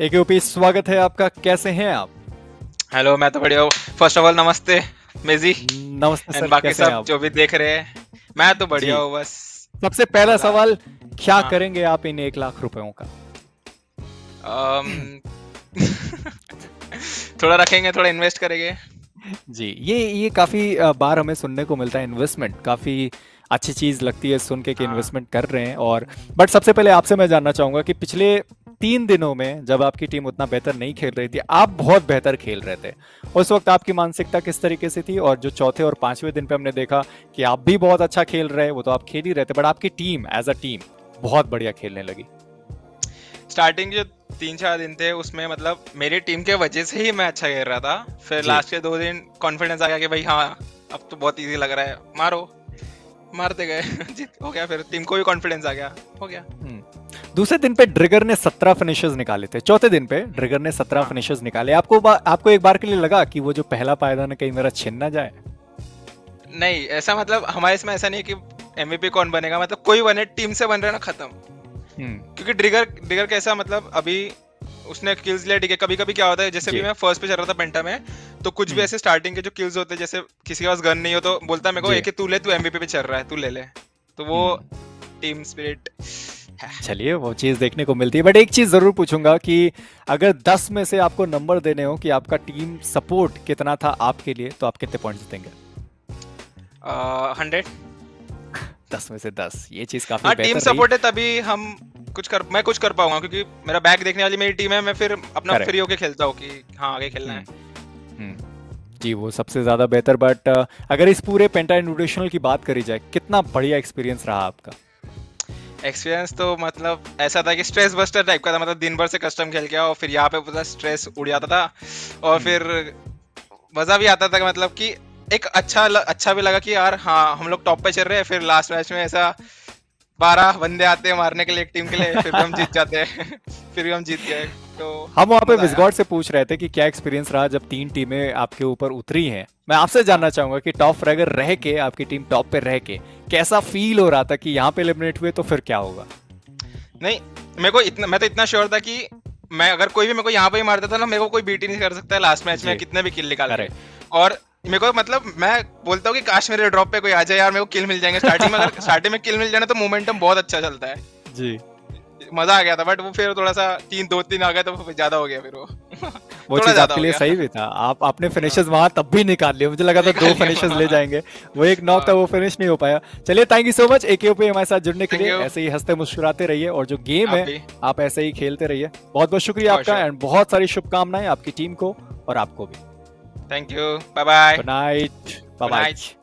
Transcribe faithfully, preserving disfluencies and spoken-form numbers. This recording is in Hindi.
एकेओपी स्वागत है आपका। कैसे हैं आप? हेलो, मैं तो बढ़िया हूँ। फर्स्ट ऑफ ऑल नमस्ते मेजी नमस्ते एंड सर, बाकी कैसे हैं सब आप? जो भी देख रहे हैं। मैं तो बढ़िया जी, हूँ बस। सबसे पहला मजा। सवाल, क्या हाँ। करेंगे आप इन एक लाख रुपयों का? अम, थोड़ा रखेंगे, थोड़ा इन्वेस्ट करेंगे। जी, ये ये काफी अ, बार हमें सुनने को मिलता है। इन्वेस्टमेंट काफी अच्छी चीज लगती है सुन के कि हाँ। इन्वेस्टमेंट कर रहे हैं। और बट सबसे पहले आपसे मैं जानना चाहूंगा कि पिछले तीन दिनों में जब आपकी टीम उतना बेहतर नहीं खेल रही थी, आप बहुत बेहतर खेल रहे थे, उस वक्त आपकी मानसिकता किस तरीके से थी? और जो चौथे और पांचवें दिन पे हमने देखा कि आप भी बहुत अच्छा खेल रहे, वो तो आप खेल ही रहे थे, बट आपकी टीम एज अ टीम बहुत बढ़िया खेलने लगी। स्टार्टिंग जो तीन चार दिन थे उसमें मतलब मेरी टीम के वजह से ही मैं अच्छा खेल रहा था। फिर जी। लास्ट के दो दिन कॉन्फिडेंस आ गया कि भाई हाँ, अब तो बहुत इजी लग रहा है, मारो। मारते गए जीत हो गया। फिर टीम को भी कॉन्फिडेंस आ गया, हो गया। हम्म। दूसरे दिन पे ड्रिगर ने सत्रह फिनिशर्स निकाले थे। चौथे दिन पे ड्रिगर ने सत्रह हाँ। फिनिशर्स निकाले। आपको बा, आपको एक बार के लिए लगा कि वो जो पहला पायदान है कहीं मेरा छिन ना जाए? नहीं, ऐसा मतलब हमारे इसमें ऐसा नहीं है कि एमवीपी कौन बनेगा, मतलब कोई बने, टीम से बन रहा है ना, खत्म। हम्म। क्योंकि ट्रिगर ट्रिगर कैसा मतलब अभी उसने किल्स लिया, ठीक है। कभी कभी क्या होता है, जैसे भी जी। मैं फर्स्ट पे चल रहा था पेंटा में, तो कुछ भी हम्म। ऐसे स्टार्टिंग के जो किल्स होते हैं, जैसे किसी के पास गन नहीं हो तो बोलता है मेरे को जी। एक तू ले, तू एमवीपी पे चल रहा है, तू ले ले। तो वो हम्म। टीम स्पिरिट है। चलिए, वो चीज देखने को मिलती है। बट एक चीज जरूर पूछूंगा कि अगर दस में से आपको नंबर देने हो कि आपका टीम सपोर्ट कितना था आपके लिए, तो आप कितने पॉइंट्स देंगे? हंड्रेड। दस में से दस, ये चीज काफी हाँ, टीम बेहतर रही। सपोर्ट है तभी हम कुछ कर मैं कुछ कर पाऊंगा, क्योंकि मेरा बैक देखने वाली मेरी टीम है। मैं फिर अपना फ्री करेक्ट। होके खेलता हूँ कि हाँ, आगे खेलना है। हम्म। हम्म। जी, वो सबसे ज्यादा बेहतर। बट अगर इस पूरे पेंटा इनविटेशनल की बात करी जाए, कितना बढ़िया एक्सपीरियंस रहा आपका? एक्सपीरियंस तो मतलब ऐसा था कि स्ट्रेस बस्टर टाइप का था। मतलब दिन भर से कस्टम खेल के आओ, फिर यहाँ पे पूरा स्ट्रेस उड़ जाता था। और हम्म। फिर मजा भी आता था कि मतलब कि एक अच्छा ल, अच्छा भी लगा कि यार हाँ, हम लोग टॉप पे चल रहे हैं। फिर लास्ट मैच में ऐसा बारह बंदे आते हैं मारने के लिए एक टीम के लिए, फिर भी हम जीत जाते हैं फिर भी हम जीत गए। तो हम वहाँ पे मजा आया। विस्गॉड से पूछ रहे थे कि क्या एक्सपीरियंस रहा जब तीन टीमें आपके ऊपर उतरी हैं। मैं आपसे हाँ। जानना चाहूंगा कि टॉप फ्रैगर रह के, आपकी टीम टॉप पे रह के कैसा फील हो रहा था कि यहाँ पे एलिमिनेट हुए तो फिर क्या होगा? नहीं, मेरे को इतना मैं तो इतना श्योर था कि मैं अगर कोई भी मेरे को यहाँ पे ही मारता था ना, मेरे को कोई बीट ही नहीं कर सकता है लास्ट मैच में जी। कितने भी किल निकाल के। करेक्ट। और मेरे को मतलब मैं बोलता हूँ कि काश मेरे ड्रॉप पे कोई आ जाए यार, मेरे को किल मिल जाएंगे स्टार्टिंग में। अगर स्टार्टिंग में किल मिल जाए ना तो मोमेंटम बहुत अच्छा चलता है। जी। मजा आ गया था। बट वो फिर थोड़ा सा तीन दो तीन आ गया तो फिर ज्यादा हो गया फिर वो वो थोड़ा चीज ज्यादा आपके हो लिए गया। सही भी था। आप आपने हाँ, फिनिशेस वहां तब भी निकाल लिए। मुझे लगा था दो निकाल फिनिशेस ले लिया। जाएंगे। वो एक नॉक था, हाँ, वो फिनिश नहीं हो पाया। चलिए, thank you so much AK पे हमारे साथ जुड़ने के थैंक लिए। यू। ऐसे ही हंसते मुस्कुराते रहिए और जो गेम आप है भी। आप ऐसे ही खेलते रहिए। बहुत बहुत शुक्रिया श्योर आपका श्योर। एंड बहुत सारी शुभकामनाएं आपकी टीम को और आपको भी। Thank you. Bye bye. Good night. Bye good bye. Night.